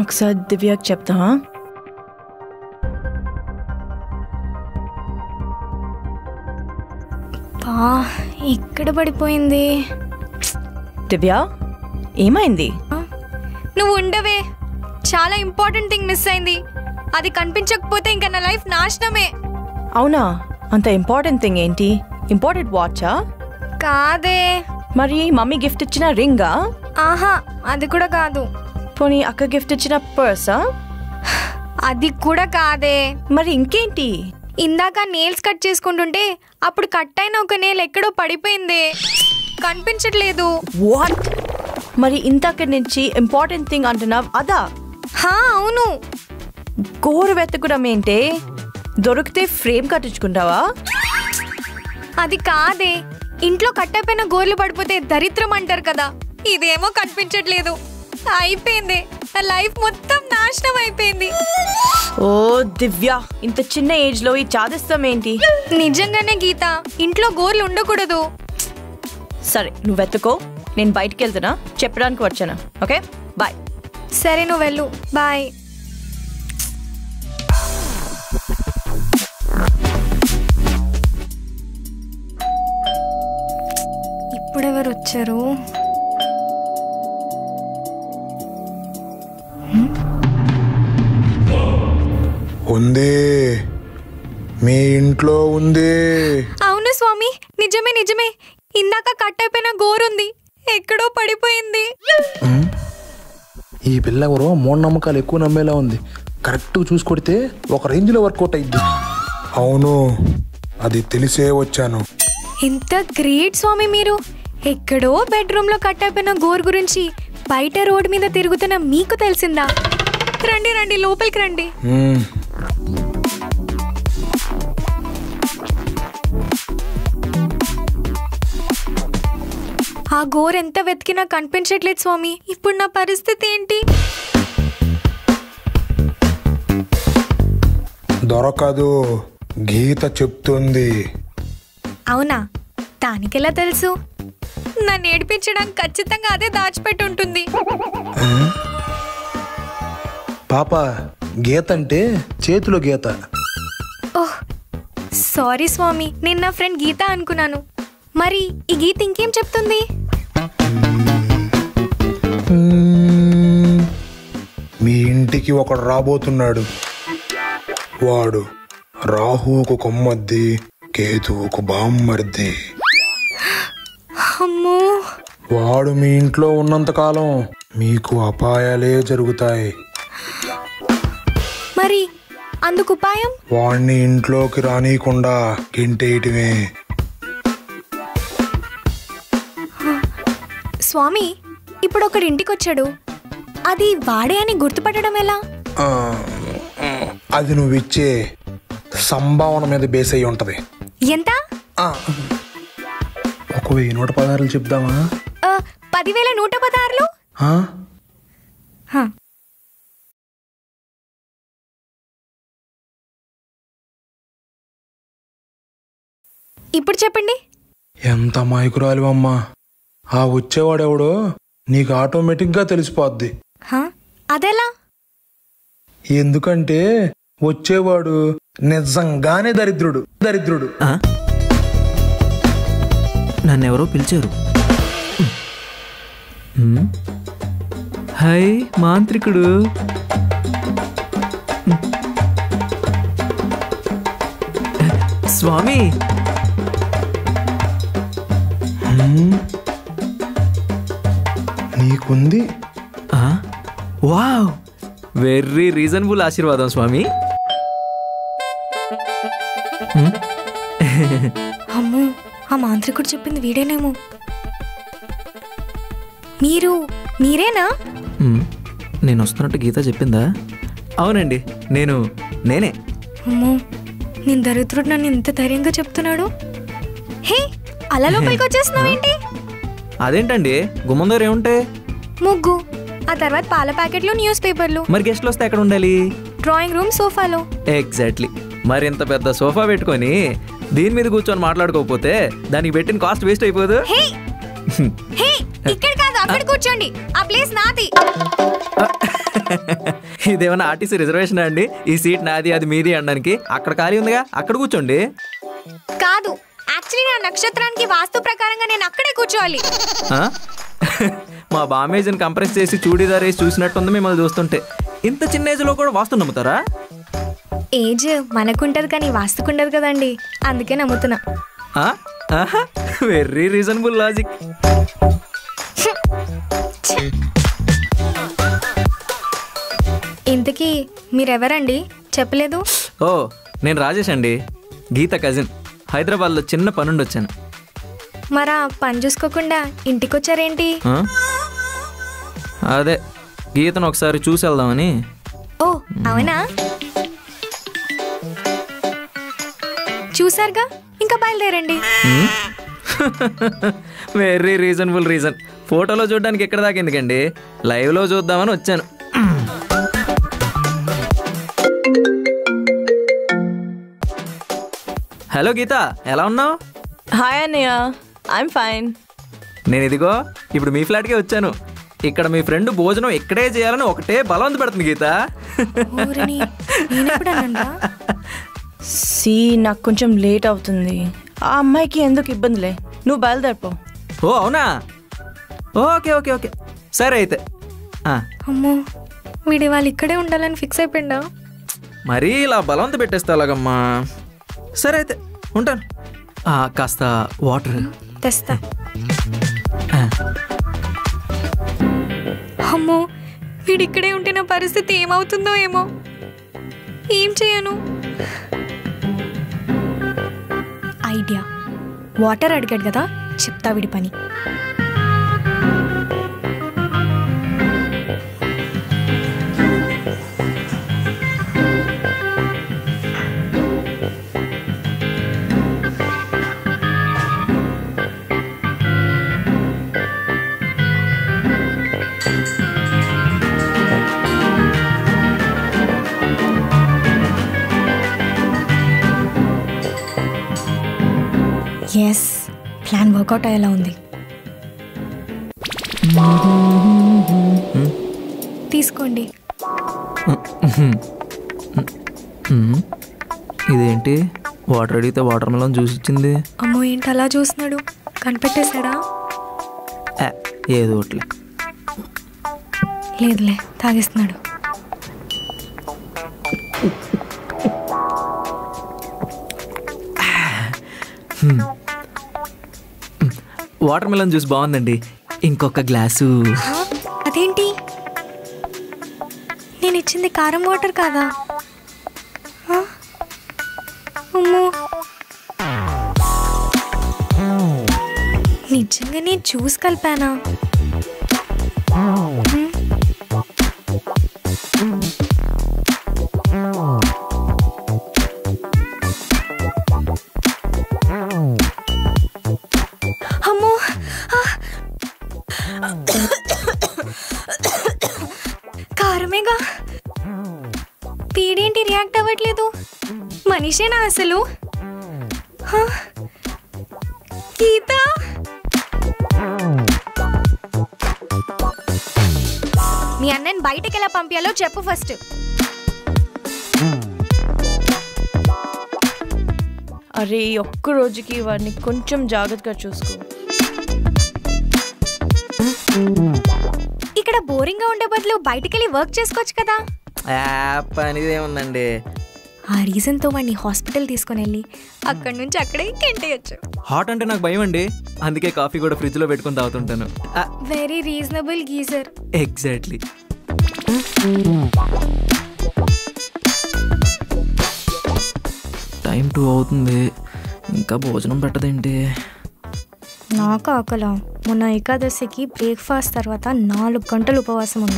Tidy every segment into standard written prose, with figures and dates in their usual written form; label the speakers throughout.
Speaker 1: ఒకసారి దివ్యకి చెప్తావా?
Speaker 2: ఇక్కడ పడిపోయింది.
Speaker 1: దివ్య, ఏమైంది?
Speaker 2: నువ్వు ఉండవే, చాలా ఇంపార్టెంట్ థింగ్ మిస్ అయింది. అది కనిపించకపోతే ఇంకా నా లైఫ్ నాశనమే.
Speaker 1: అవునా? అంత ఇంపార్టెంట్ థింగ్ ఏంటి? ఇంపార్టెంట్ వాచా?
Speaker 2: కాదే.
Speaker 1: మరి మమ్మీ గిఫ్ట్ ఇచ్చిన రింగా?
Speaker 2: ఆహా, అది కూడా కాదు.
Speaker 1: పోనీ అక్క గిఫ్ట్ ఇచ్చిన పర్సా?
Speaker 2: అది కూడా కాదే.
Speaker 1: మరి ఇంకేంటి?
Speaker 2: ఇందాక నెయిల్స్ కట్ చేసుకుంటుంటే అప్పుడు కట్ అయిన ఒక నెయిల్ ఎక్కడో పడిపోయింది, కనిపించట్లేదు.
Speaker 1: వాట్? మరి ఇందాక నుంచి ఇంపార్టెంట్ థింగ్ అంటున్నావు అదా?
Speaker 2: అవును.
Speaker 1: గోరు వెతకడం ఏంటే? దొరికితే ఫ్రేమ్ కట్టించుకుంటావా?
Speaker 2: అది కాదే, ఇంట్లో కట్టపోయిన గోర్లు పడిపోతే దరిద్రం అంటారు కదా. ఇదేమో కనిపించట్లేదు. అయిపోయింది, నా లైఫ్ మొత్తం నాశనం అయిపోయింది.
Speaker 1: ఓ దివ్య, ఇంత చిన్న ఏజ్ లో ఈ చాదిస్తాం ఏంటి?
Speaker 2: నిజంగానే గీత, ఇంట్లో గోర్లు ఉండకూడదు.
Speaker 1: సరే, నువ్వు వెతుకో, నేను బయటికి వెళ్తున్నా, చెప్పడానికి వచ్చాను. Okay, bye.
Speaker 2: సరే, నువ్వు వెళ్ళు. బాయ్. ఇప్పుడెవరు వచ్చారు?
Speaker 3: ఉంది, మీ ఇంట్లో ఉంది.
Speaker 2: అవును స్వామి, నిజమే నిజమే. ఇందాక కట్ అయిపోయిన గోరుంది, ఎక్కడో పడిపోయింది.
Speaker 3: ఈ పిల్ల ఎవరో మూఢనమ్మకాలు ఎక్కువ నమ్మేలా ఉంది. కరెక్ట్ చూసి కొడితే ఒక రేంజ్ లో వర్కౌట్ అయింది. అవును, అది తెలిసే వచ్చాను.
Speaker 2: ఎంత గ్రేట్ స్వామి మీరు. ఎక్కడో బెడ్రూమ్ లో కట్ అయిపోయిన గోరు గురించి బయట రోడ్ మీద తిరుగుతున్న మీకు తెలిసిందా? రండి రండి, లోపలికి రండి. ఆ గోర్ ఎంత వెతికినా కనిపించట్లేదు స్వామి. ఇప్పుడు నా పరిస్థితి ఏంటి?
Speaker 3: దొరకదు, గీత చెప్తుంది.
Speaker 2: అవునా? దానికెలా తెలుసు? నన్ను ఏడిపించడానికి ఖచ్చితంగా అదే దాచిపెట్టి ఉంటుంది.
Speaker 3: పాప, గీత అంటే చేతిలో గీత.
Speaker 2: ఓహ్, సారీ స్వామి, నేను నా ఫ్రెండ్ గీత అనుకున్నాను. మరి ఈ గీత ఇంకేం చెప్తుంది?
Speaker 3: మీ ఇంటికి ఒకడు రాబోతున్నాడు. వాడు రాహువుకు కొమ్మద్ది, కేతువుకు బామ్మర్ది.
Speaker 2: అమ్మో,
Speaker 3: వాడు మీ ఇంట్లో ఉన్నంతకాలం మీకు అపాయాలే జరుగుతాయి.
Speaker 2: మరి అందుకు ఉపాయం?
Speaker 3: వాణ్ణి ఇంట్లోకి రానీయకుండా గెంటేయటమే.
Speaker 2: స్వామి, ఇప్పుడు ఒకడు ఇంటికి వచ్చాడు, అది వాడే అని గుర్తుపట్టడం ఎలా?
Speaker 3: అది నువ్విచ్చే సంభావన మీద బేస్ అయి ఉంటది.
Speaker 2: ఎంత?
Speaker 3: 1,116 చెప్దామా?
Speaker 2: 10,116. ఇప్పుడు చెప్పండి.
Speaker 3: ఎంత మాయకురాలు అమ్మా. ఆ వచ్చేవాడెవడో నీకు ఆటోమేటిక్ గా తెలిసిపోద్ది.
Speaker 2: అదెలా?
Speaker 3: ఎందుకంటే వచ్చేవాడు నిజంగానే దరిద్రుడు.
Speaker 4: నన్నెవరో పిలిచారు. హాయ్ మాంత్రికుడు. స్వామి,
Speaker 3: నీకుంది.
Speaker 4: వావ్, వెరీ రీజనబుల్ ఆశీర్వాదం స్వామి.
Speaker 2: అమ్మో, ఆ మాంత్రికుడు చెప్పింది వీడేనేమో. మీరేనా?
Speaker 4: నేను వస్తున్నట్టు గీత చెప్పిందా? అవునండి, నేనే.
Speaker 2: అమ్మో, నేను దరిద్రుడు నన్ను ఇంత ధైర్యంగా చెప్తున్నాడు. హే, అలా లోపలికి వచ్చేస్తున్నావేంటి?
Speaker 4: అదేంటండి, గుమ్మం దగ్గర ఏముంటాయి?
Speaker 2: ముగ్గు, ఆ తర్వాత పాల ప్యాకెట్లు, న్యూస్ పేపర్లు.
Speaker 4: మరి గెస్ట్లు వస్తే ఎక్కడ ఉండాలి?
Speaker 2: డ్రాయింగ్ రూమ్ సోఫాలో.
Speaker 4: ఎగ్జాక్ట్లీ. మరి ఇంత పెద్ద సోఫా పెట్టుకొని దీని మీద కూర్చొని మాట్లాడుకోకపోతే దానికి పెట్టిన కాస్ట్ వేస్ట్ అయిపోదు.
Speaker 2: ఇక్కడ కాదు, అక్కడ కూర్చోండి. ఆ ప్లేస్ నాది.
Speaker 4: ఇదేమన్నా ఆర్టీసీ రిజర్వేషన్ అండి? ఈ సీట్ నాది అది మీది అనడానికి. అక్కడ ఖాళీ ఉందిగా, అక్కడ కూర్చోండి.
Speaker 2: కాదు, యాక్చువల్లీ నా నక్షత్రానికి వాస్తు ప్రకారంగా నేను అక్కడే కూర్చోవాలి.
Speaker 4: మా బామేజ్ని కంప్రెస్ చేసి చూడీదార్ వేసి చూసినట్టుంది మిమ్మల్ని చూస్తుంటే. ఇంత చిన్న ఏజ్లో కూడా వాస్తు నమ్ముతారా?
Speaker 2: ఏజ్ మనకుంటది కానీ వాస్తుకుండదు కదండి, అందుకే నమ్ముతున్నా.
Speaker 4: Very reasonable logic.
Speaker 2: ఇంతకీ మీరెవరండి? చెప్పలేదు.
Speaker 4: ఓ, నేను రాజేష్ అండి, గీత కజిన్. హైదరాబాద్లో చిన్న పనుండి వచ్చాను.
Speaker 2: మరా పని చూసుకోకుండా ఇంటికొచ్చారేంటి?
Speaker 4: అదే గీతను ఒకసారి చూసి వెళ్దామని.
Speaker 2: ఓ అవునా, చూసారుగా, ఇంకా బయలుదేరండి.
Speaker 4: Very reasonable reason. ఫోటోలో చూడడానికి ఎక్కడ దాకా ఎందుకండి, లైవ్లో చూద్దామని వచ్చాను. హలో గీత, ఎలా ఉన్నావు?
Speaker 1: హాయ్ అన్నయ్య, ఐఎమ్ ఫైన్.
Speaker 4: నేను ఇదిగో ఇప్పుడు మీ ఫ్లాట్కే వచ్చాను. ఇక్కడ మీ ఫ్రెండ్ భోజనం ఇక్కడే చేయాలని ఒకటే బలవంత పెడుతుంది గీత.
Speaker 1: సి నాకు కొంచెం లేట్ అవుతుంది. ఆ అమ్మాయికి ఎందుకు ఇబ్బందిలే, నువ్వు బయలుదేరిపో.
Speaker 4: ఓ అవునా, ఓకే ఓకే ఓకే సరే అయితే.
Speaker 2: అమ్మో, వీడి వాళ్ళు ఇక్కడే ఉండాలని ఫిక్స్ అయిపోయిందా?
Speaker 4: మరీ ఇలా బలవంత పెట్టేస్తా అలాగమ్మా. సరే అయితే ఉంటాను. కాస్త వాటర్
Speaker 2: తెస్తా. అమ్మో, వీడు ఇక్కడే ఉంటే నా పరిస్థితి ఏమవుతుందో ఏమో. ఏం చేయను? ఐడియా, వాటర్ అడిగాడు కదా, చెప్తా వీడి పని. ఎస్, ప్లాన్ వర్కౌట్ అయ్యేలా ఉంది. తీసుకోండి.
Speaker 4: ఇదేంటి, వాటర్ అడిగితే వాటర్ మెలన్ జ్యూస్ ఇచ్చింది.
Speaker 2: అమ్మో, ఏంటి అలా చూస్తున్నాడు? కనిపెట్టేశాడా?
Speaker 4: ఏదో ఒకటి.
Speaker 2: లేదులే, తాగేస్తున్నాడు.
Speaker 4: వాటర్ మెలన్ జ్యూస్ బాగుందండి, ఇంకొక గ్లాసు.
Speaker 2: అదేంటి, నేను ఇచ్చింది కారం వాటర్ కాదా? అమ్మో, నిజంగా నేను జ్యూస్ కలిపానా? అమ్మో, కారమేగా. పీడేంటి రియాక్ట్ అవ్వట్లేదు? మనిషేనా అసలు? గీత, మీ అన్నని బయటకి ఎలా పంపించాలో చెప్పు ఫస్ట్.
Speaker 1: అరే, ఒక్క రోజుకి వాడిని కొంచెం జాగ్రత్తగా చూసుకో.
Speaker 2: ఇక్కడ బోరింగ్ గా ఉండే బదులు బయటకెళ్ళి వర్క్ చేసుకోవచ్చు కదా.
Speaker 4: పనిదేముందండి,
Speaker 2: ఆ రీజన్ తో వాడిని హాస్పిటల్ తీసుకుని వెళ్ళి అక్కడి నుంచి అక్కడే గెంటేయచ్చు.
Speaker 4: హాట్ అంటే నాకు భయం అండి, అందుకే కాఫీ కూడా ఫ్రిడ్జ్ లో పెట్టుకుని తాగుతుంటాను.
Speaker 2: Very reasonable geyser.
Speaker 4: Exactly. Time 2 అవుతుంది, ఇంకా భోజనం పెట్టదేంటి?
Speaker 2: నాకు ఆకలా. మొన్న ఏకాదశికి బ్రేక్ఫాస్ట్ తర్వాత 4 గంటలు ఉపవాసం ఉంది.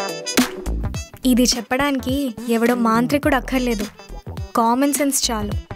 Speaker 2: ఇది చెప్పడానికి ఎవడో మాంత్రికుడు అక్కర్లేదు, కామన్ సెన్స్ చాలు.